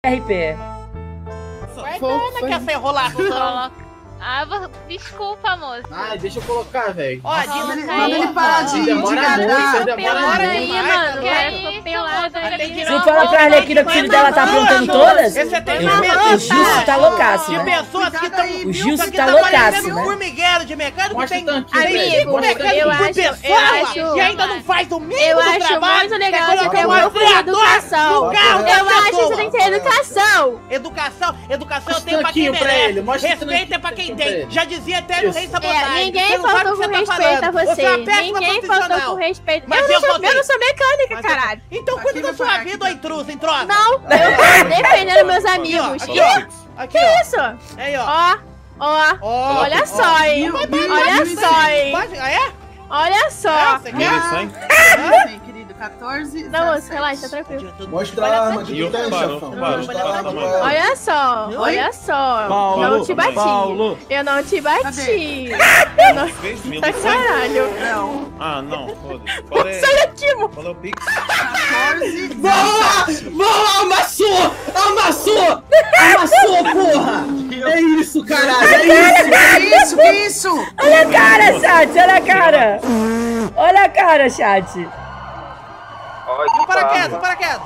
RP. Vai dando que essa enrolação. Desculpa, moço. Ai, deixa eu colocar, velho. Ó, Manda ele parar de demora muito, Pelada aí, demora mano. Que isso, pelada aí. Se fala pra Arlequina que o filho dela tá aprontando todas, Esse é o Gilson tá loucaço, de né? pessoas que estão... O Gilson tá loucaço, né? Formigueiro de mecânico Mostra tem... o tanquinho, Amigo, velho. Mostra o eu tanquinho. acho... E ainda não faz o mínimo Eu do acho trabalho. muito legal Quer você ter colocar um pouco de educação. no carro da Eu acho que pessoa. você tem que ter educação. Educação eu Mostra tenho o pra quem tanquinho pra ele, merece. mostra o Respeito é pra tanquinho quem pra tem. ele. Já dizia até o Rei Sabotagem. Ninguém Você não sabe faltou o que com você tá respeito a falando. você. Você é uma péssima Ninguém faltou profissional. com respeito. Mas Eu voltei. não sou mecânica, Mas caralho. Então cuida da sua vida, ô intruso, entrosa. Não, eu tô defendendo meus amigos. Aqui, ó. Aqui, Que ó. isso? Aí, ó. Ó, olha só, hein. Olha só, hein. Ah, é? Olha só. Você quer? Sim, querido, 14. Não, moço, relaxa, tá tranquilo. Mostra a arma de E o quem, parou, chefão. parou, Mostra a parou, arma parou. dela. Olha só, olha só. Não te bati. Eu não te bati. Eu não... 3 mil. Tá caralho. Não. Ah, não, foda-se. Qual é? Sai daqui, mo. Qual é o Pix? 14. Boa! Amassou! Amassou! Amassou, porra! É isso, caralho! É isso! Que isso? Olha a cara, chat, olha a cara. Olha a cara, chat. E o paraquedas, o paraquedas.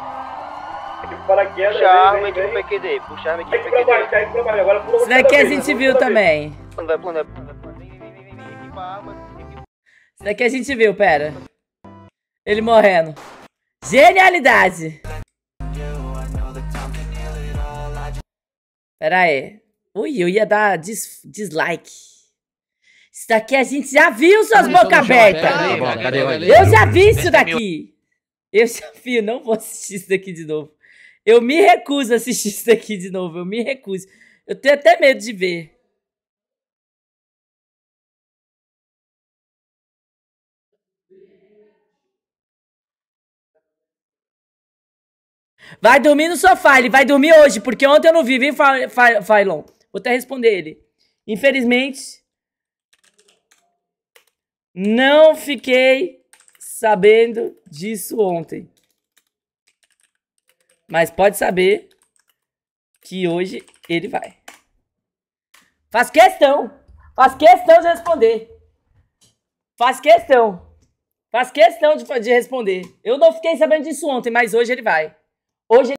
Puxa a arma aqui pro PQD, puxa a arma aqui pro PQD. Isso daqui a gente viu também. Plano. Isso daqui a gente viu, pera. Ele morrendo. Genialidade. Pera aí. Ui, eu ia dar dislike. Isso daqui a gente já viu, suas bocas abertas. Eu já vi isso daqui. Eu já vi, eu não vou assistir isso daqui de novo. Eu me recuso a assistir isso daqui de novo. Eu me recuso. Eu tenho até medo de ver. Vai dormir no sofá, ele vai dormir hoje, porque ontem eu não vi, viu, Failon? Vou até responder ele. Infelizmente, não fiquei sabendo disso ontem. Mas pode saber que hoje ele vai. Faço questão de responder. Faço questão de responder. Eu não fiquei sabendo disso ontem, mas hoje ele vai. Hoje